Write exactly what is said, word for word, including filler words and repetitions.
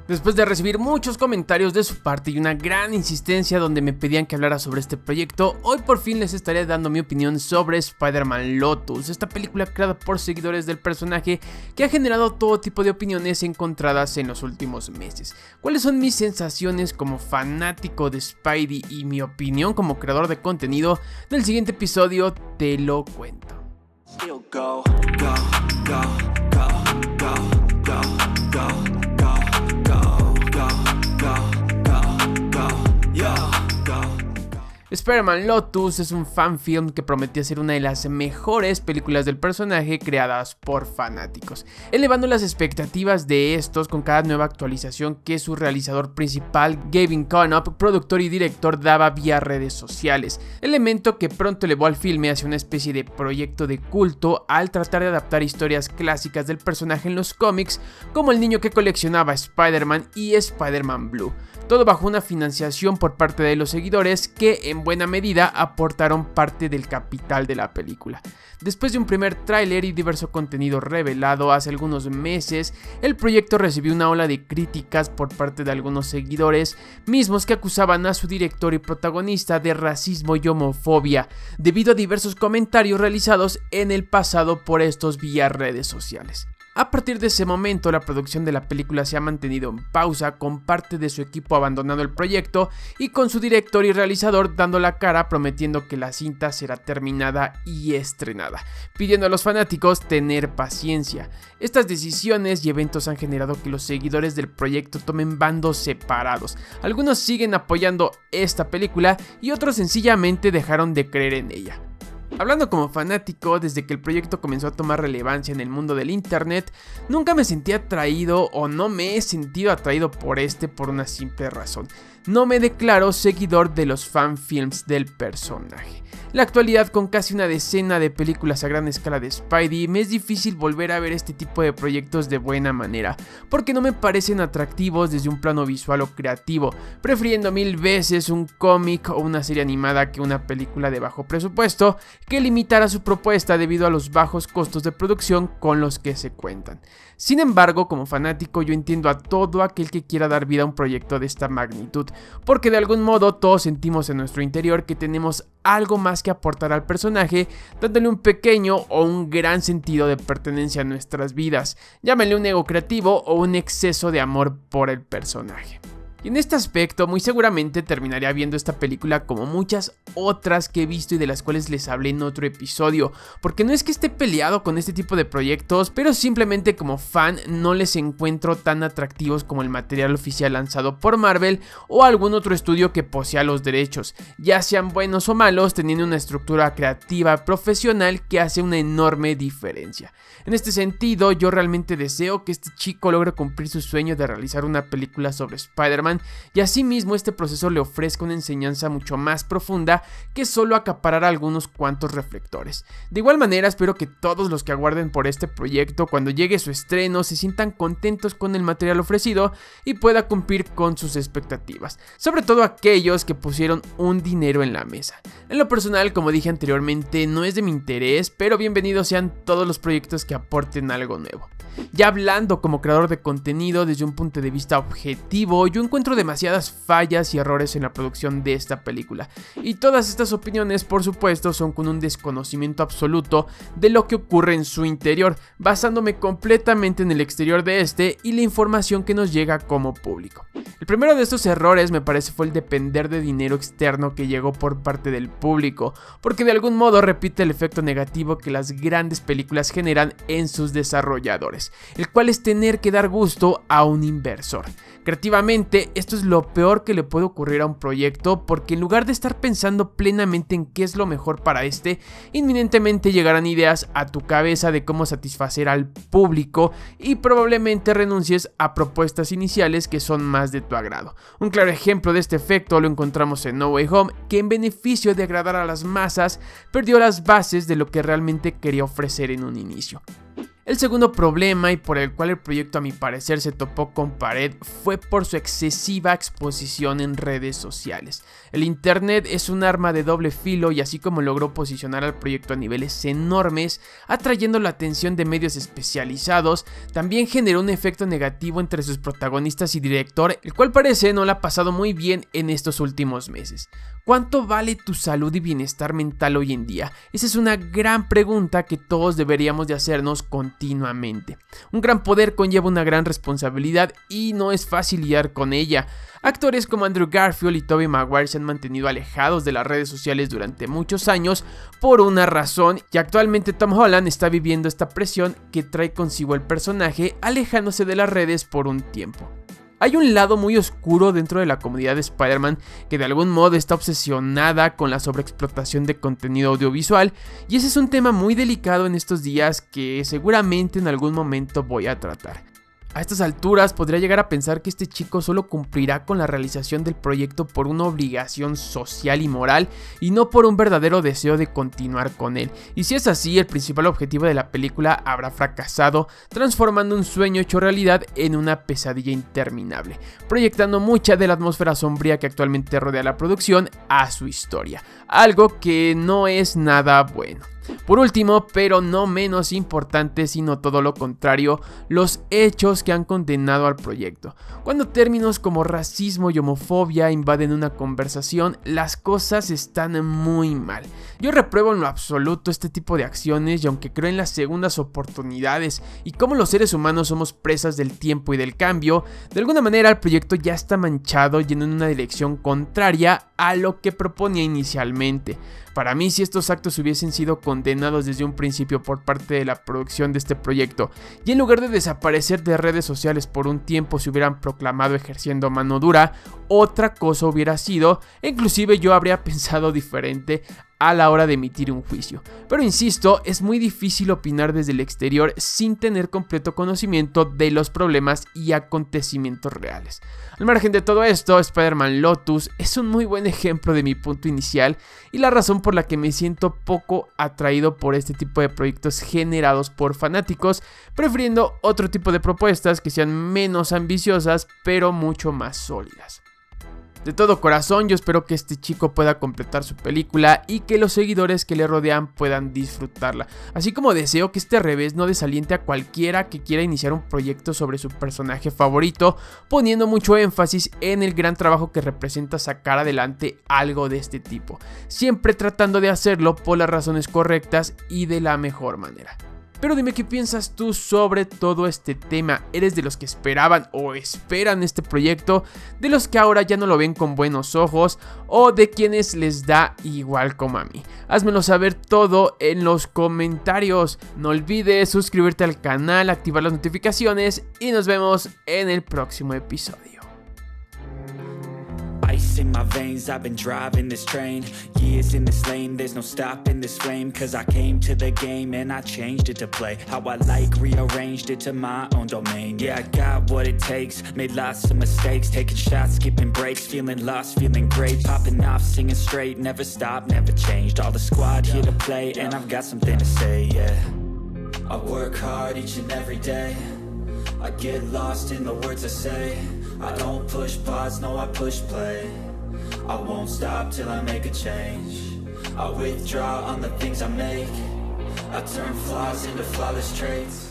Después de recibir muchos comentarios de su parte y una gran insistencia donde me pedían que hablara sobre este proyecto, hoy por fin les estaré dando mi opinión sobre Spider-Man Lotus, esta película creada por seguidores del personaje que ha generado todo tipo de opiniones encontradas en los últimos meses. ¿Cuáles son mis sensaciones como fanático de Spidey y mi opinión como creador de contenido? En el siguiente episodio te lo cuento. Go, go, go, go, go, go, go, go. Spider-Man Lotus es un fanfilm que prometía ser una de las mejores películas del personaje creadas por fanáticos, elevando las expectativas de estos con cada nueva actualización que su realizador principal, Gavin Conop, productor y director, daba vía redes sociales, elemento que pronto elevó al filme hacia una especie de proyecto de culto al tratar de adaptar historias clásicas del personaje en los cómics, como el niño que coleccionaba Spider-Man y Spider-Man Blue. Todo bajo una financiación por parte de los seguidores que en buena medida aportaron parte del capital de la película. Después de un primer tráiler y diverso contenido revelado hace algunos meses, el proyecto recibió una ola de críticas por parte de algunos seguidores, mismos que acusaban a su director y protagonista de racismo y homofobia, debido a diversos comentarios realizados en el pasado por estos vía redes sociales. A partir de ese momento, la producción de la película se ha mantenido en pausa, con parte de su equipo abandonando el proyecto y con su director y realizador dando la cara prometiendo que la cinta será terminada y estrenada, pidiendo a los fanáticos tener paciencia. Estas decisiones y eventos han generado que los seguidores del proyecto tomen bandos separados. Algunos siguen apoyando esta película y otros sencillamente dejaron de creer en ella. Hablando como fanático, desde que el proyecto comenzó a tomar relevancia en el mundo del internet, nunca me sentí atraído o no me he sentido atraído por este por una simple razón: no me declaro seguidor de los fanfilms del personaje. En la actualidad, con casi una decena de películas a gran escala de Spidey, me es difícil volver a ver este tipo de proyectos de buena manera, porque no me parecen atractivos desde un plano visual o creativo, prefiriendo mil veces un cómic o una serie animada que una película de bajo presupuesto que limitara su propuesta debido a los bajos costos de producción con los que se cuentan. Sin embargo, como fanático, yo entiendo a todo aquel que quiera dar vida a un proyecto de esta magnitud, porque de algún modo todos sentimos en nuestro interior que tenemos algo más que aportar al personaje, dándole un pequeño o un gran sentido de pertenencia a nuestras vidas, llámenle un ego creativo o un exceso de amor por el personaje. Y en este aspecto, muy seguramente terminaría viendo esta película como muchas otras que he visto y de las cuales les hablé en otro episodio, porque no es que esté peleado con este tipo de proyectos, pero simplemente como fan no les encuentro tan atractivos como el material oficial lanzado por Marvel o algún otro estudio que posea los derechos, ya sean buenos o malos, teniendo una estructura creativa profesional que hace una enorme diferencia. En este sentido, yo realmente deseo que este chico logre cumplir su sueño de realizar una película sobre Spider-Man, y asimismo este proceso le ofrezca una enseñanza mucho más profunda que solo acaparar algunos cuantos reflectores. De igual manera, espero que todos los que aguarden por este proyecto cuando llegue su estreno se sientan contentos con el material ofrecido y pueda cumplir con sus expectativas, sobre todo aquellos que pusieron un dinero en la mesa. En lo personal, como dije anteriormente, no es de mi interés, pero bienvenidos sean todos los proyectos que aporten algo nuevo. Ya hablando como creador de contenido desde un punto de vista objetivo, yo encuentro demasiadas fallas y errores en la producción de esta película, y todas estas opiniones por supuesto son con un desconocimiento absoluto de lo que ocurre en su interior, basándome completamente en el exterior de este y la información que nos llega como público. El primero de estos errores me parece fue el depender de dinero externo que llegó por parte del público, porque de algún modo repite el efecto negativo que las grandes películas generan en sus desarrolladores, el cual es tener que dar gusto a un inversor. Creativamente, esto es lo peor que le puede ocurrir a un proyecto, porque en lugar de estar pensando plenamente en qué es lo mejor para este, inminentemente llegarán ideas a tu cabeza de cómo satisfacer al público y probablemente renuncies a propuestas iniciales que son más de tu agrado. Un claro ejemplo de este efecto lo encontramos en No Way Home, que en beneficio de agradar a las masas, perdió las bases de lo que realmente quería ofrecer en un inicio. El segundo problema, y por el cual el proyecto a mi parecer se topó con pared, fue por su excesiva exposición en redes sociales. El internet es un arma de doble filo y así como logró posicionar al proyecto a niveles enormes, atrayendo la atención de medios especializados, también generó un efecto negativo entre sus protagonistas y director, el cual parece no le ha pasado muy bien en estos últimos meses. ¿Cuánto vale tu salud y bienestar mental hoy en día? Esa es una gran pregunta que todos deberíamos de hacernos continuamente. Un gran poder conlleva una gran responsabilidad y no es fácil lidiar con ella. Actores como Andrew Garfield y Tobey Maguire se han mantenido alejados de las redes sociales durante muchos años por una razón, y actualmente Tom Holland está viviendo esta presión que trae consigo el personaje, alejándose de las redes por un tiempo. Hay un lado muy oscuro dentro de la comunidad de Spider-Man que de algún modo está obsesionada con la sobreexplotación de contenido audiovisual, y ese es un tema muy delicado en estos días que seguramente en algún momento voy a tratar. A estas alturas podría llegar a pensar que este chico solo cumplirá con la realización del proyecto por una obligación social y moral y no por un verdadero deseo de continuar con él. Y si es así, el principal objetivo de la película habrá fracasado, transformando un sueño hecho realidad en una pesadilla interminable, proyectando mucha de la atmósfera sombría que actualmente rodea la producción a su historia, algo que no es nada bueno. Por último, pero no menos importante, sino todo lo contrario, los hechos que han condenado al proyecto. Cuando términos como racismo y homofobia invaden una conversación, las cosas están muy mal. Yo repruebo en lo absoluto este tipo de acciones, y aunque creo en las segundas oportunidades y cómo los seres humanos somos presas del tiempo y del cambio, de alguna manera el proyecto ya está manchado yendo en una dirección contraria a lo que proponía inicialmente. Para mí, si estos actos hubiesen sido condenados desde un principio por parte de la producción de este proyecto, y en lugar de desaparecer de redes sociales por un tiempo se hubieran proclamado ejerciendo mano dura, otra cosa hubiera sido, e inclusive yo habría pensado diferente a la hora de emitir un juicio. Pero insisto, es muy difícil opinar desde el exterior sin tener completo conocimiento de los problemas y acontecimientos reales. Al margen de todo esto, Spider-Man Lotus es un muy buen ejemplo de mi punto inicial y la razón por la que me siento poco atraído por este tipo de proyectos generados por fanáticos, prefiriendo otro tipo de propuestas que sean menos ambiciosas pero mucho más sólidas. De todo corazón, yo espero que este chico pueda completar su película y que los seguidores que le rodean puedan disfrutarla, así como deseo que este revés no desaliente a cualquiera que quiera iniciar un proyecto sobre su personaje favorito, poniendo mucho énfasis en el gran trabajo que representa sacar adelante algo de este tipo, siempre tratando de hacerlo por las razones correctas y de la mejor manera. Pero dime qué piensas tú sobre todo este tema. ¿Eres de los que esperaban o esperan este proyecto? ¿De los que ahora ya no lo ven con buenos ojos? ¿O de quienes les da igual como a mí? Házmelo saber todo en los comentarios. No olvides suscribirte al canal, activar las notificaciones y nos vemos en el próximo episodio. Ice in my veins, I've been driving this train. Years in this lane, there's no stopping this flame. Cause I came to the game and I changed it to play how I like, rearranged it to my own domain. Yeah, I got what it takes, made lots of mistakes, taking shots, skipping breaks, feeling lost, feeling great, popping off, singing straight, never stopped, never changed. All the squad here to play and I've got something to say, yeah. I work hard each and every day, I get lost in the words I say. I don't push pause, no I push play. I won't stop till I make a change. I withdraw on the things I make. I turn flaws into flawless traits.